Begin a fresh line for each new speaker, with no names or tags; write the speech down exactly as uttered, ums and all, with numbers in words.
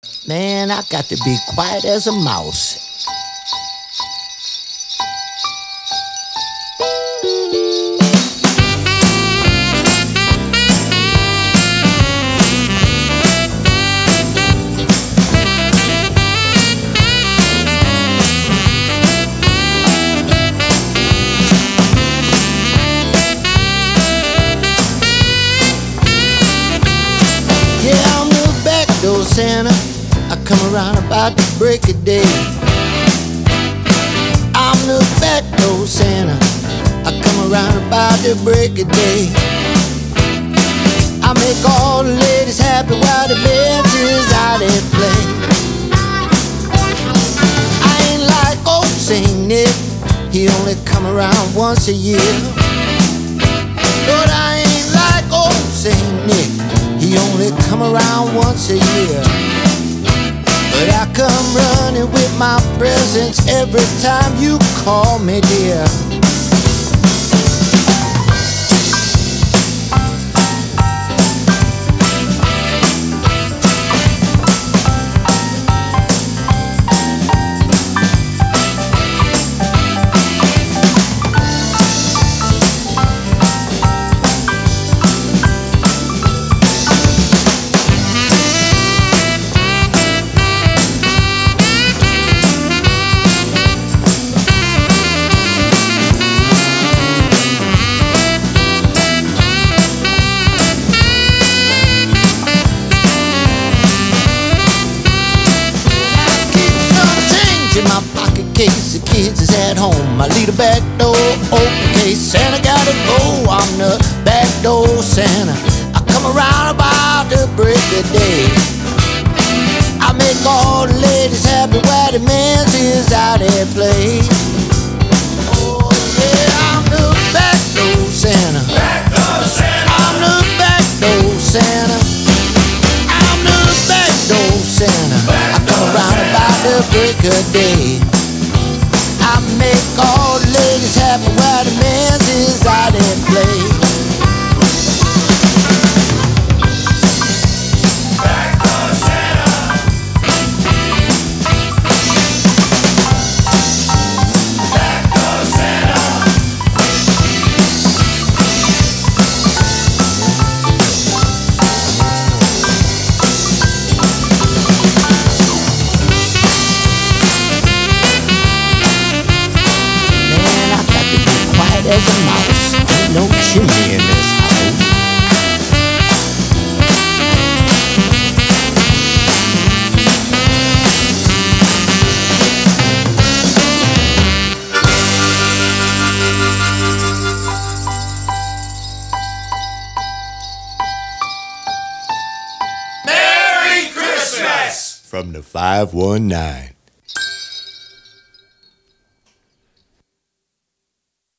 Man, I got to be quiet as a mouse. Yeah, I'm the backdoor Santa. I come around about the break of day. I'm the backdoor Santa. I come around about the break of day. I make all the ladies happy while the bands is out at play. I ain't like old Saint Nick. He only come around once a year. But I ain't like old Saint Nick. He only come around once a year. But I come running with my presents every time you call me dear. In my pocket case, the kids is at home. I leave the back door open case. Santa gotta go, I'm the back door Santa. I come around about the break of day. I make all the ladies happy while the man's is out at play. Oh yeah, I'm the back door Santa.
Back door Santa.
I'm the back door Santa. I'm the back door Santa. I come around about the break of day. I make all the ladies happy while the man's is out at play.
Back door Santa. Back door Santa.
Man, I got to be quiet as a mouse. Ain't no chimney in this house.
Merry Christmas!
From the five one nine.